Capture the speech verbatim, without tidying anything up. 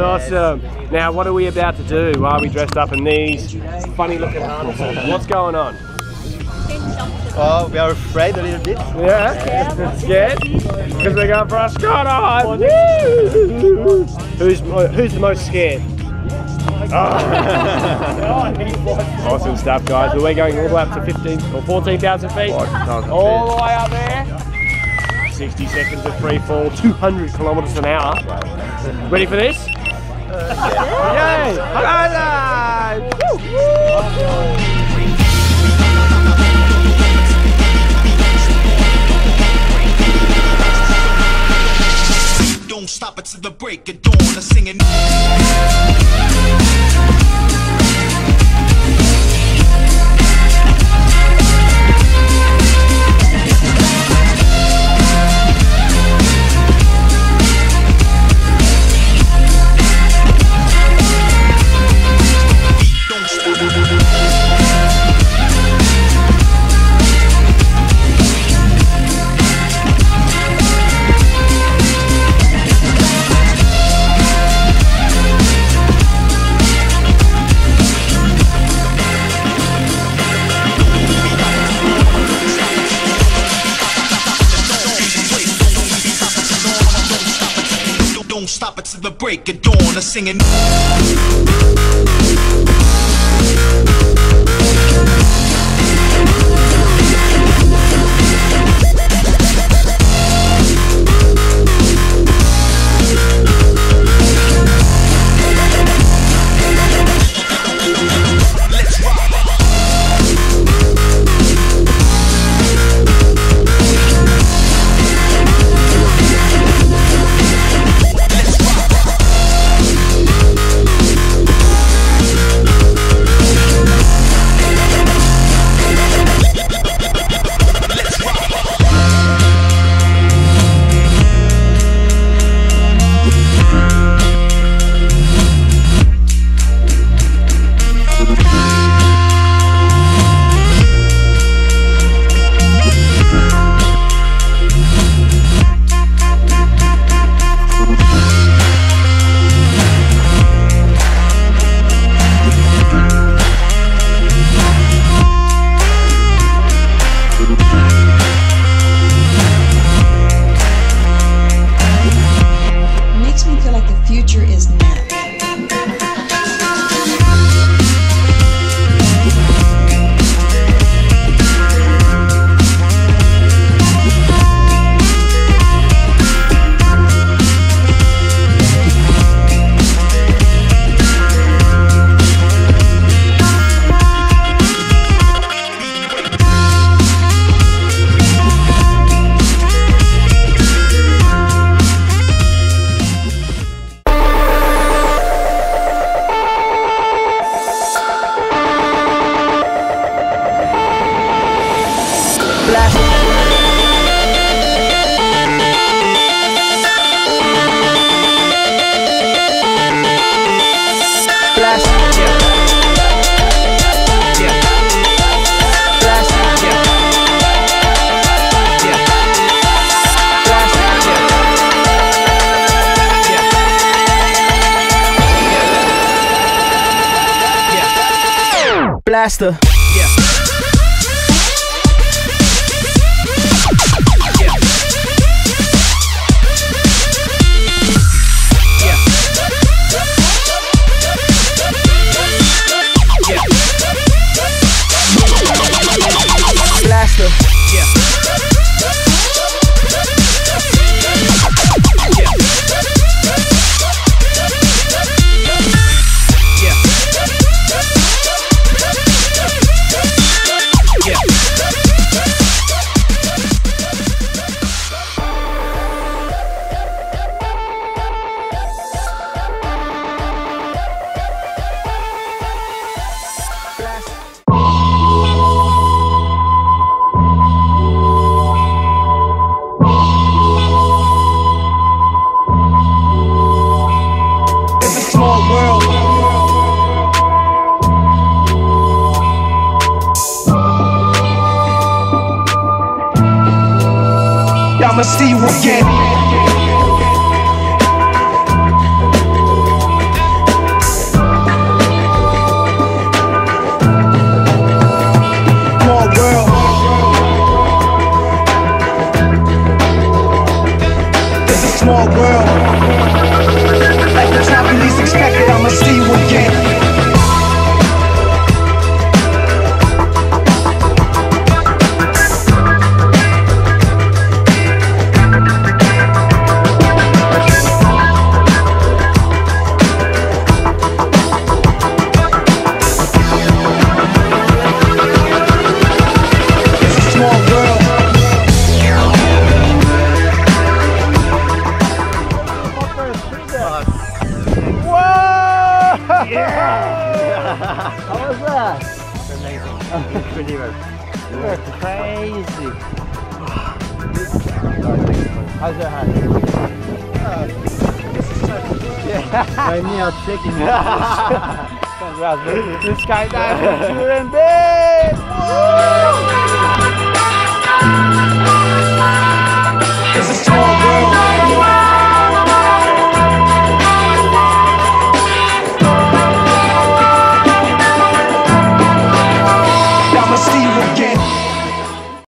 Awesome. Now, what are we about to do? Why are we dressed up in these funny looking harnesses? What's going on? Oh, we are afraid a little bit. Yeah? Scared? Because we're going for a skydive! Woo! Who's, who's the most scared? Oh. Awesome stuff, guys. Well, we're going all the way up to fifteen or fourteen thousand feet. All the way up there. sixty seconds of free fall, two hundred kilometers an hour. Ready for this? Uh, yeah. Yay! High dive! Don't stop it till the break of dawn. I'm singing. Don't stop it till the break of dawn. I'm singing. Blaster. Yeah. Blaster. Yeah. I'ma see you again. us. It's amazing. Incredible. You're crazy. How's your hand? My knee are shaking. This guy down. Big.